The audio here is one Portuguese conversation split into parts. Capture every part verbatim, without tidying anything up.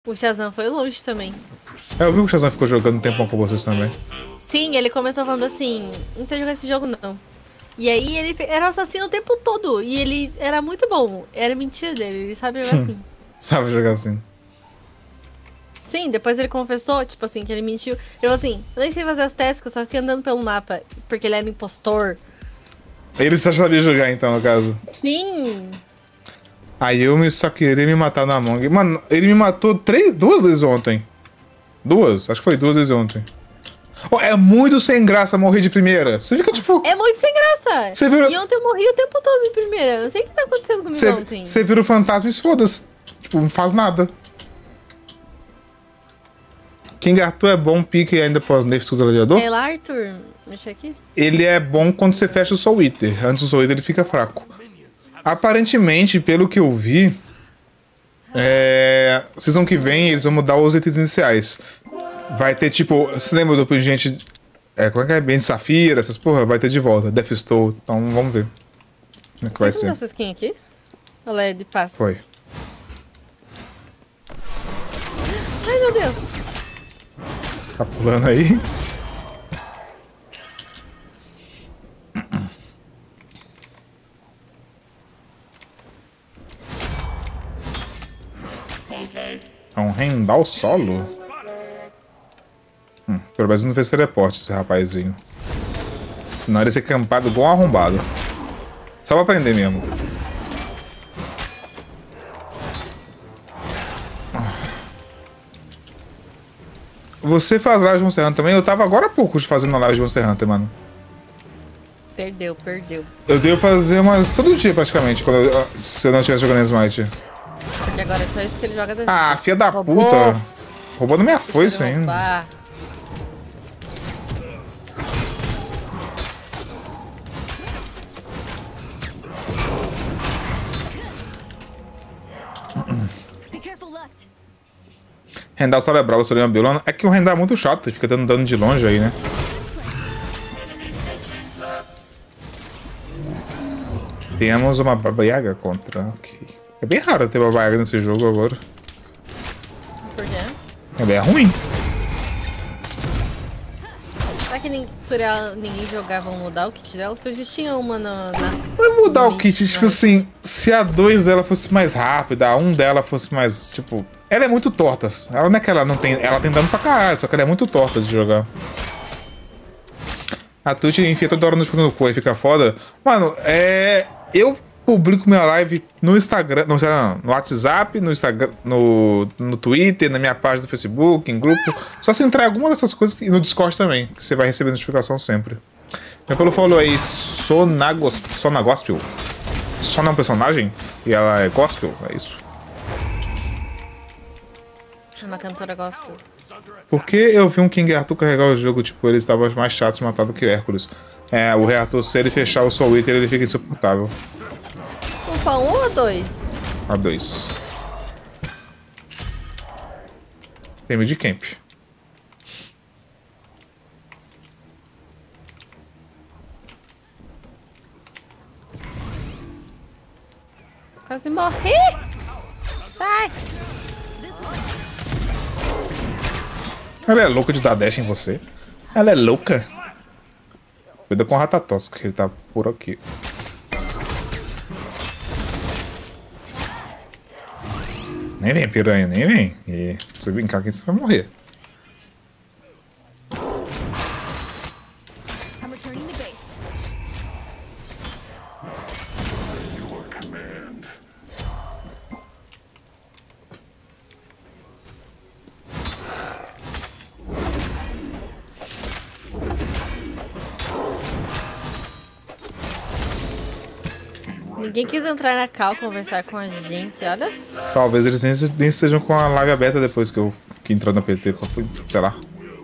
O Shazam foi longe também. É, eu vi que o Shazam ficou jogando um tempão com vocês também. Sim, ele começou falando assim, não sei jogar esse jogo não. E aí ele era assassino o tempo todo. E ele era muito bom. Era mentira dele, ele sabe jogar assim. Sabe jogar assim. Sim, depois ele confessou, tipo assim, que ele mentiu. Ele falou assim, eu nem sei fazer as tasks, eu só fiquei andando pelo mapa. Porque ele era impostor. Ele só sabia jogar então, no caso. Sim. Aí eu só queria me matar na Among. Mano, ele me matou três, duas vezes ontem. Duas? Acho que foi duas vezes ontem. Oh, é muito sem graça morrer de primeira. Você fica tipo... É muito sem graça. Você vira... E ontem eu morri o tempo todo de primeira. Eu não sei o que tá acontecendo comigo Cê, ontem. Você vira o fantasma e se foda-se. Tipo, não faz nada. King Arthur é bom pique ainda pós-nerf do gladiador? É lá, Arthur. Mexe aqui. Ele é bom quando você fecha o Soul Eater. Antes do Soul Eater ele fica fraco. Aparentemente, pelo que eu vi... É... Season que vem eles vão mudar os itens iniciais. Vai ter tipo... Você lembra do Pingente... É, como é que é? Bem de Safira, essas porra? Vai ter de volta. Death Stone. Então vamos ver. Como é que Você vai que ser. essa skin aqui? Ela é de paz. Foi. Ai, meu Deus. Tá pulando aí. É um Rendal solo? Hum, pelo menos não fez teleporte esse rapazinho. Senão ele ia ser campado igual um arrombado. Só pra aprender mesmo. Você faz live de Monster Hunter também? Eu tava agora há pouco fazendo live de Monster Hunter, mano. Perdeu, perdeu. Eu devo fazer umas todo dia praticamente, quando eu, se eu não estivesse jogando Smite. Porque agora é só isso que ele joga da vida. Ah, filha da Roubou. puta. Roubando minha foice ainda. Roubar. Rendar só é bravo, Solina Biolana. É que o Rendar é muito chato, ele fica dando dano de longe aí, né? Temos uma Baba Yaga contra. Ok. É bem raro ter Baba Yaga nesse jogo agora. Por quê? É bem ruim. Será que nem, por ela, ninguém jogava mudar o kit dela? Só existia uma na... na Vai mudar o no kit, início, tipo né? assim, se a dois dela fosse mais rápida, a um dela fosse mais, tipo... Ela é muito torta. Ela não é que ela não tem... Ela tem dano pra caralho, só que ela é muito torta de jogar. A Twitch enfia toda hora no escudo no cu e fica foda. Mano, é... Eu publico minha live no Instagram, no, Instagram, no WhatsApp, no Instagram, no, no Twitter, na minha página do Facebook, em grupo. Só se entrar em alguma dessas coisas e no Discord também, que você vai receber notificação sempre. Meu pelo falou aí, Sona Gospel. Sona Gospel. Sona é um personagem e ela é gospel, é isso. Uma cantora gospel. Porque eu vi um King Arthur carregar o jogo, tipo, ele estava mais chato de matar do que o Hércules. É, o Rei Arthur, se ele fechar o Soul Eater, ele fica insuportável. Opa, um ou dois? A dois. Tem mid camp. Quase morri! Sai! Ela é louca de dar dash em você. Ela é louca. Cuida com o Ratatosco, que ele tá por aqui. Nem vem, piranha, nem vem. E se você brincar aqui, você vai morrer. Ninguém quis entrar na cal conversar com a gente, olha. Talvez eles nem, nem estejam com a live aberta depois que eu que entrou no P T, sei lá.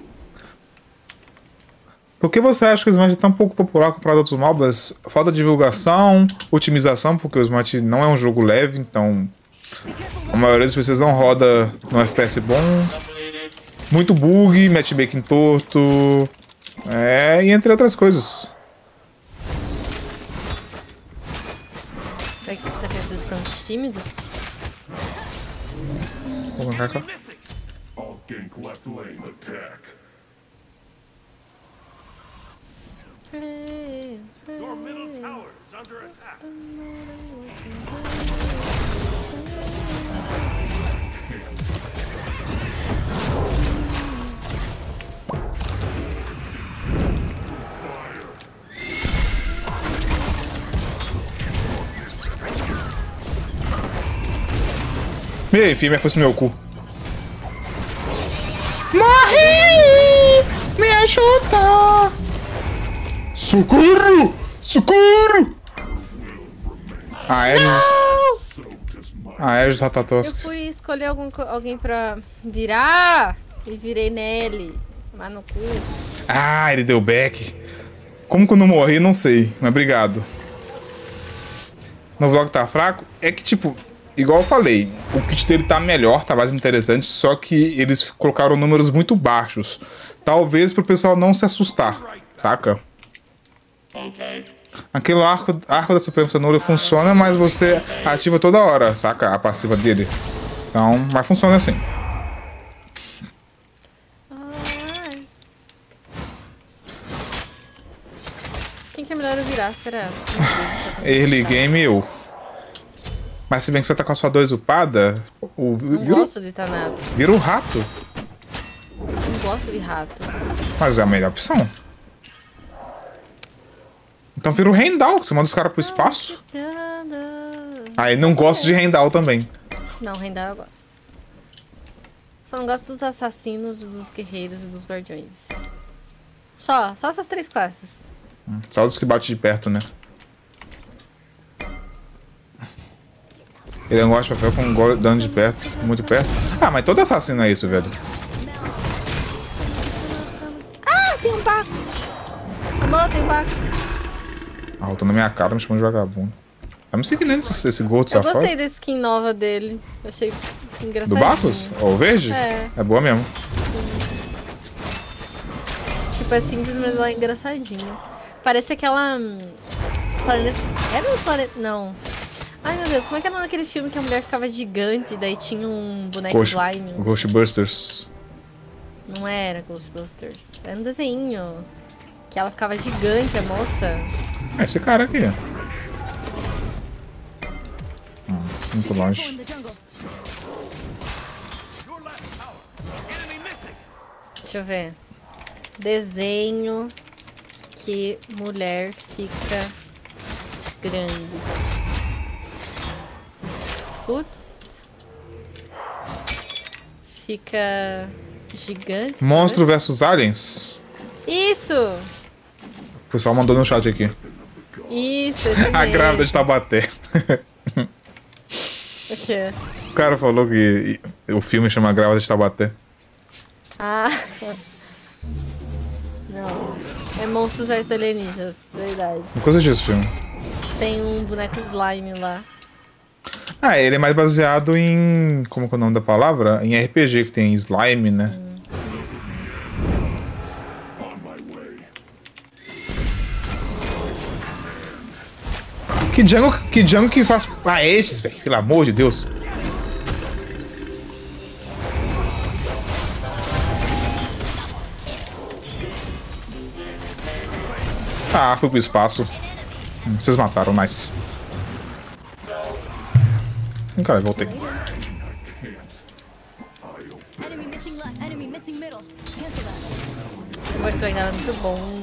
Por que você acha que o Smite é tão pouco popular comparado a outros MOBAs? Falta de divulgação, otimização, porque o Smite não é um jogo leve, então a maioria das pessoas não roda no F P S bom. Muito bug, matchmaking torto, é, e entre outras coisas. Será que será que eles estão tímidos? Vou colocar cá. Gank left lane attack. Your middle tower is under attack. E aí, filho, fosse meu cu. Morri! Me ajuda! Socorro! Socorro! A Ares... A Ares tá Eu tosca. fui escolher algum, co- alguém pra virar e virei nele. Mas no cu. Ah, ele deu back. Como que eu não morri, não sei. Mas obrigado. No vlog tá fraco? É que, tipo, igual eu falei, o kit dele tá melhor, tá mais interessante, só que eles colocaram números muito baixos. Talvez pro pessoal não se assustar, saca? Aquele arco, arco da supremacia nula funciona, mas você ativa toda hora, saca? A passiva dele. Então, mas funciona assim. Ai. Quem que é melhor eu virar, será? Early game eu. Mas se bem que você vai estar com a sua dois upada, o, Não vira, gosto de Tanado. vira o rato. Não gosto de rato. Mas é a melhor opção. Então vira o Rendal, você manda os caras pro espaço. Aí não gosto de Rendal também. Não, Rendar eu gosto. Só não gosto dos assassinos, dos guerreiros e dos guardiões. Só, só essas três classes. Só dos que bate de perto, né? Ele não gosta de papel com go- dano de perto, muito perto. Ah, mas todo assassino é isso, velho. Ah, tem um Bacos! Amor, tem um Bacos. Ah, eu tô na minha cara me chamando de vagabundo. Tá me seguindo esse, esse gordo Eu safado? gostei da skin nova dele. Eu achei Do engraçadinho. Bacos? Ó, o verde? É. É boa mesmo. Tipo, é simples, mas ela é engraçadinha. Parece aquela... hum, Planeta... Era um planeta... Não. Ai, meu Deus, como é que era naquele filme que a mulher ficava gigante e daí tinha um boneco Ghost, slime? Ghostbusters. Não era Ghostbusters. Era um desenho. Que ela ficava gigante, a moça. É esse cara aqui. Hum, muito longe. Deixa eu ver. Desenho que mulher fica grande. Putz. Fica gigante. Monstro talvez? versus aliens. Isso! O pessoal mandou no chat aqui. Isso, esse A mesmo. grávida de Taubaté. O quê? O cara falou que o filme chama Grávida de Taubaté. Ah. Não. É Monstros versus Alienígenas, verdade. Não coisa disso, filme. Tem um boneco slime lá. Ah, ele é mais baseado em... Como que é o nome da palavra? Em R P G, que tem slime, né? On my way. Que Django que, Django que faz... Ah, esses, velho. Pelo amor de Deus. Ah, fui pro espaço. Hum, Vocês mataram, nice. Hum, Cara, voltei. Enemy missing left. Enemy missing middle. Cancel that. O voice ainda é muito bom.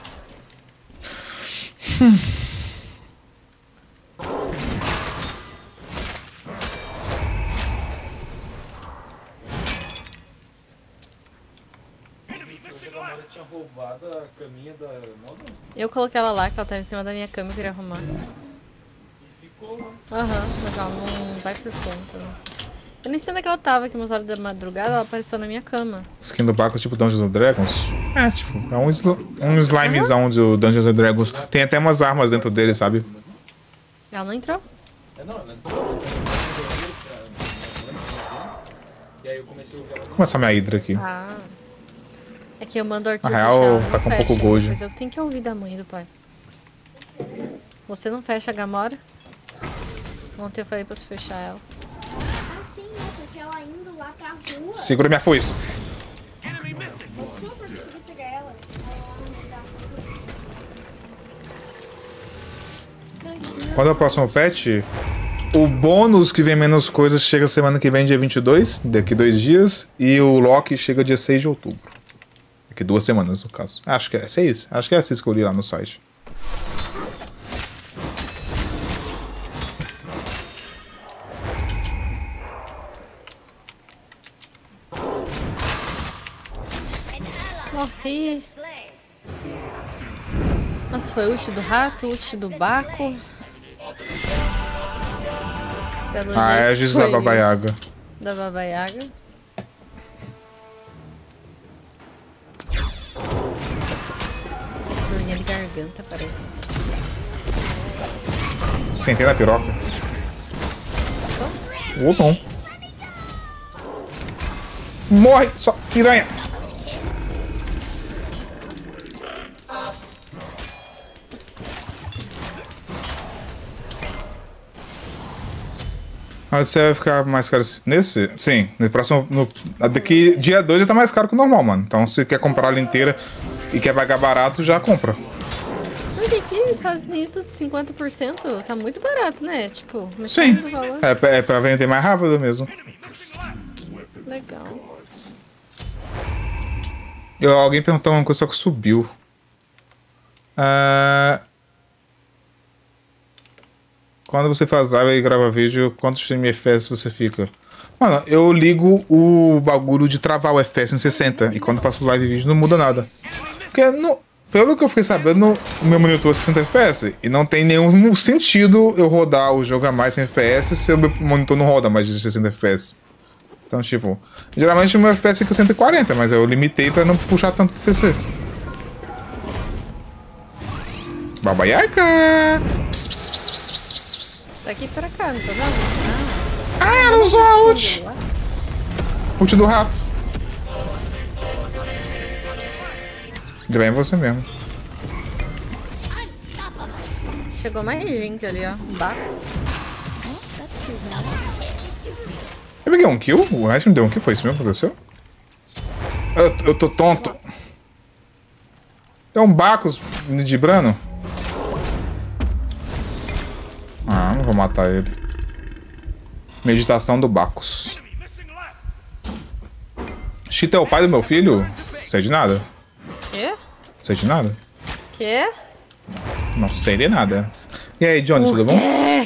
Tinha roubado a caminha da Nova Eu coloquei ela lá, que ela tava em cima da minha cama e queria arrumar. e ficou lá. Aham, mas ela não vai por conta. né? Eu nem sei onde é que ela tava, que umas horas da madrugada ela apareceu na minha cama. Skin do Baco, tipo Dungeons and Dragons. É, tipo, é um, sl um slimezão do Dungeons and Dragons. Tem até umas armas dentro dele, sabe? Ela não entrou? É, não, ela entrou. ela entrou, E aí eu comecei a ouvir ela. Vou começar minha Hydra aqui. Ah. É que eu mando o arquivo Na real, fechar, ela não tá com fecha, pouco gold. Mas eu tenho que ouvir da mãe e do pai. Você não fecha a Gamora? Ontem eu falei pra tu fechar ela. Ah, sim, é porque ela indo lá pra rua. Segura minha foice. Eu super consegui pegar ela. Quando é o próximo patch? O bônus que vem menos coisas chega semana que vem, dia vinte e dois, daqui dois dias. E o Loki chega dia seis de outubro. Daqui duas semanas, no caso. Acho que é seis. Acho que é seis que eu li lá no site. Morri. Nossa, foi ult do rato, ult do Baco. Pelo Ah, é a jeito Giz da foi Baba Yaga. Da Baba Yaga. Dorzinha de garganta, parece. Sentei na piroca. Só? Ou não. Morre, só piranha. Mas você vai ficar mais caro nesse? Sim, no próximo. No, daqui dia dois já tá mais caro que o normal, mano. Então se quer comprar ela inteira e quer pagar barato, já compra. Por que que faz isso de cinquenta por cento? Tá muito barato, né? Tipo, Sim. metade do valor. É, pra- é pra vender mais rápido mesmo. Legal. Eu, alguém perguntou uma coisa só que subiu. Ah, quando você faz live e grava vídeo, quantos F P S você fica? Mano, eu ligo o bagulho de travar o F P S em sessenta. E quando eu faço live e vídeo não muda nada. Porque, no, pelo que eu fiquei sabendo, o meu monitor é sessenta F P S. E não tem nenhum sentido eu rodar o jogo a mais em F P S se o meu monitor não roda mais de sessenta F P S. Então, tipo, geralmente o meu F P S fica cento e quarenta, mas eu limitei pra não puxar tanto pro P C. Baba Yaga! Pss, pss, pss, pss, pss, pss, pss. Tá aqui pra cá, não tá vendo? Ah, ela usou a Ah, ult! Ult do rato. Ele vai em você mesmo. chegou mais gente ali, ó. Um Baco. Eu peguei um kill? O resto me deu um kill? Foi isso mesmo que aconteceu? Eu, eu tô tonto. É um Bacos de Brano? Ah, não vou matar ele. Meditação do Bacos. Chita é o pai do meu filho? Sei de nada. Quê? Sei de nada. Quê? Não sei de nada. E aí, Johnny, tudo bom? Quê?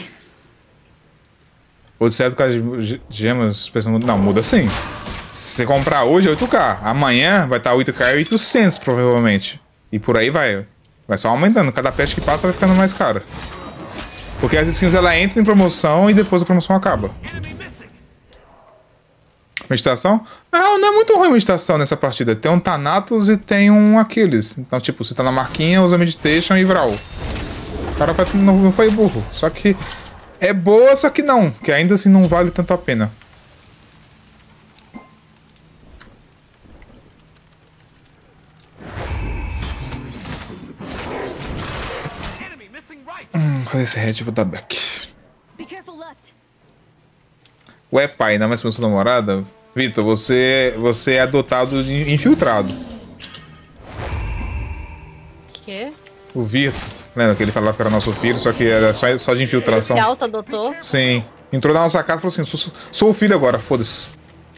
O certo com as gemas, pensando, não, muda sim. Se você comprar hoje é oito K, amanhã vai estar oito K e oitocentos provavelmente. E por aí vai. Vai só aumentando. Cada patch que passa vai ficando mais caro. Porque as skins ela entra em promoção e depois a promoção acaba. Meditação? Não, não é muito ruim meditação nessa partida. Tem um Thanatos e tem um Aquiles. Então, tipo, você tá na marquinha, usa Meditation e Vral. O cara vai, não, não foi burro. Só que é boa, só que não. Que ainda assim não vale tanto a pena. Hum, fazer esse head e vou dar back. Be careful left. Ué, pai, não é mais pra sua namorada? Vitor, você, você é adotado de infiltrado. Quê? O Vitor, lembra que ele falava que era nosso filho, só que era só, só de Ele infiltração? se auto-adotou? Sim. Entrou na nossa casa e falou assim: sou, sou o filho agora, foda-se.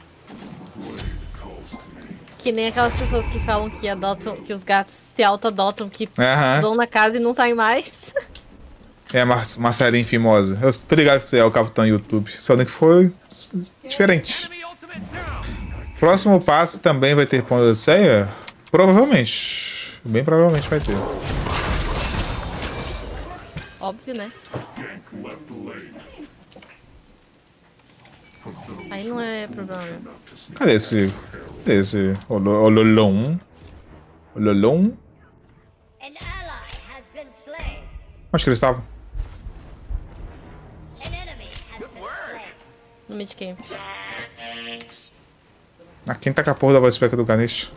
Que nem aquelas pessoas que falam que adotam, que os gatos se auto-adotam, que Aham. vão na casa e não saem mais. É, Mar Marcelinho Fimosa. Eu tô ligado que você é o capitão YouTube. Só nem que foi diferente. Próximo passo também vai ter ponto de ceia? Provavelmente. Bem provavelmente vai ter. Óbvio, né? Aí não é problema. Cadê esse? Cadê esse? Ololon? Ololon? An ally has been slain. Onde que eles estavam? An enemy has been slain. No midcamp. Ah, quem tá com a porra da voz spec do Ganesh?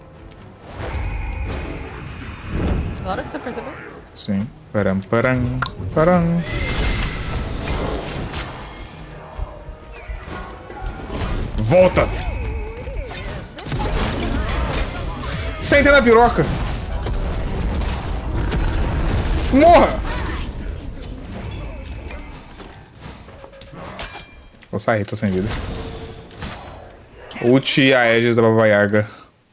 Agora que você percebeu? Sim. Param, param, param. Volta! Senta na piroca! Morra! Vou sair, tô sem vida. Ult e a Aegis da Baba Yaga.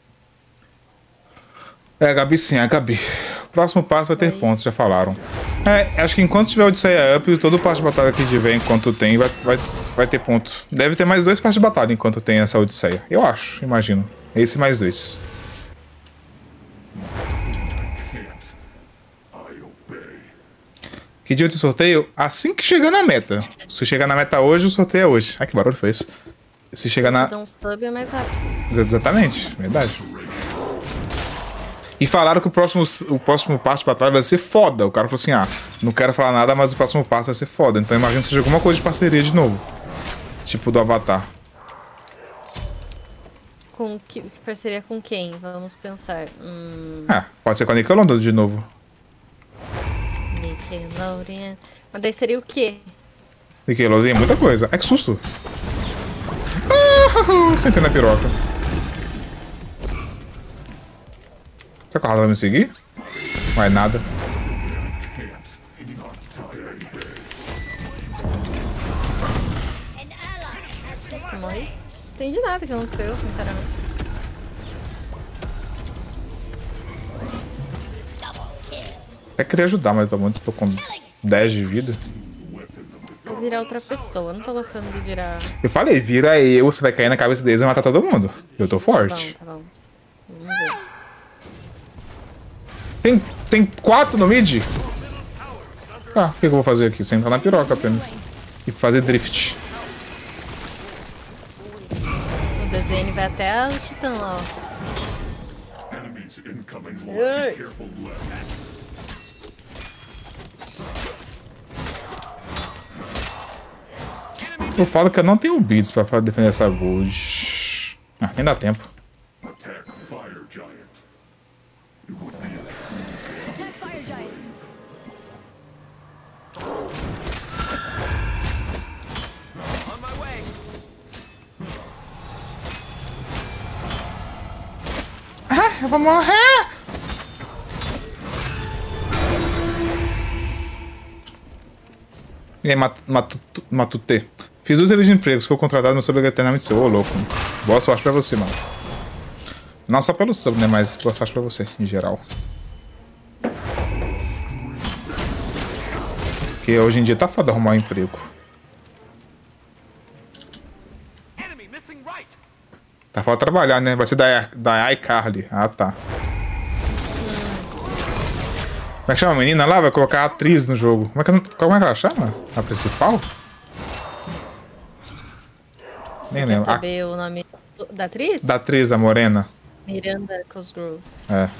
É, a Gabi sim, a Gabi. O próximo passo vai ter pontos, já falaram. É, acho que enquanto tiver Odisseia Up, todo passo de batalha que tiver enquanto tem, vai, vai, vai ter ponto. Deve ter mais dois passos de batalha enquanto tem essa Odisseia. Eu acho, imagino. Esse mais dois. Que dia de sorteio? Assim que chegar na meta. Se chegar na meta hoje, o sorteio é hoje. Ai, que barulho foi esse? Se chegar na... Então, sub é mais rápido. Exatamente, verdade. E falaram que o próximo, o próximo passo pra trás vai ser foda. O cara falou assim, ah, não quero falar nada, mas o próximo passo vai ser foda. Então imagina que seja alguma coisa de parceria de novo. Tipo do Avatar. Com que, parceria com quem? Vamos pensar. Hum, Ah, pode ser com a Nickelodeon de novo. Nickelodeon. Mas daí seria o quê? Nickelodeon é muita coisa. Ai, que susto. Ah, sentei na piroca. Será que a Roda vai me seguir? Vai nada. Você morre? Não entendi nada que aconteceu, sinceramente. Até queria ajudar, mas eu tô, muito, tô com dez de vida. Vou virar outra pessoa, não tô gostando de virar. Eu falei, vira eu, você vai cair na cabeça deles e vai matar todo mundo. Eu tô forte. Tá bom, tá bom. Vamos ver. Tem, tem quatro no mid? Ah, o que eu vou fazer aqui? Sentar na piroca apenas. E fazer drift. O desenho vai até o Titã lá, ó. Enemies incoming. Ai. Be careful left. Eu falo que eu não tenho beats pra pra defender essa gold. Ah, nem dá tempo. Attack Fire Giant. It would be a Attack Fire Giant. Ah, eu vou morrer! E aí, Mat- Matu- Matute. Fiz duas entrevistas de emprego, se for contratado, meu sub é eternamente seu. Ô, louco. Boa sorte pra você, mano. Não só pelo sub, né? Mas boa sorte pra você, em geral. Porque hoje em dia tá foda arrumar um emprego. Tá foda trabalhar, né? Vai ser da, da iCarly. Ah, tá. Como é que chama a menina lá? Vai colocar a atriz no jogo. Como é que, eu não- como é que ela chama? A principal? Você Nem quer lembro. Ah. saber o nome da atriz? Da atriz, a morena. Miranda Cosgrove. É.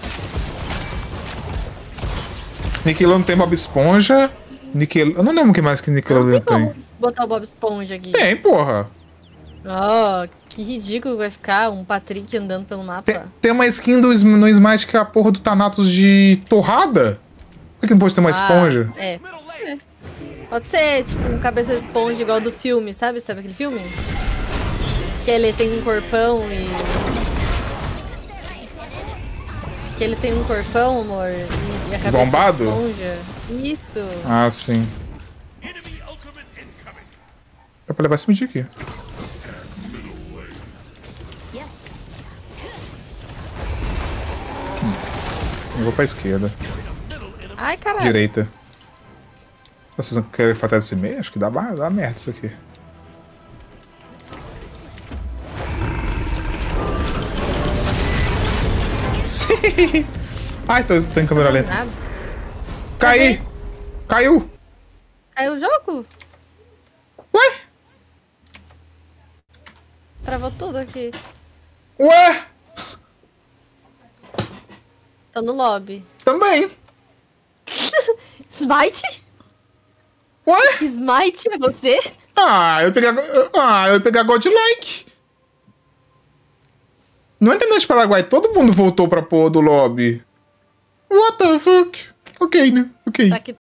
Nickelodeon tem Bob Esponja. Nickel... Eu não lembro o que mais que Não Nickelodeon tem tem. como botar o Bob Esponja aqui. Tem, porra. Oh, que ridículo vai ficar um Patrick andando pelo mapa. Tem, tem uma skin do, Sm- no Smite que é a porra do Thanatos de torrada. Por que que não pode ter uma Ah, esponja? É, pode ser. Pode ser, tipo, um cabeça de esponja igual do filme, sabe? Sabe aquele filme? Que ele tem um corpão e... Que ele tem um corpão, amor, e a cabeça Bombado? de esponja. Isso. Ah, sim. enemy ultimate incoming. É pra levar esse mid aqui. Yes. Eu vou pra esquerda. Ai, caralho. Direita. Vocês não querem fazer esse meio? Acho que dá, ba- dá merda isso aqui. Sim. Ai, tô, tô em câmera lenta. Nada. Caí! Caiu! Caiu o jogo? Ué? Travou tudo aqui. Ué? Tô no lobby. Também. Smite? Ué? Smite é você? Ah, eu peguei. a- Ah, eu peguei a Godlike. No Internet Paraguai, todo mundo voltou pra porra do lobby. What the fuck? Ok, né? Ok. Tá que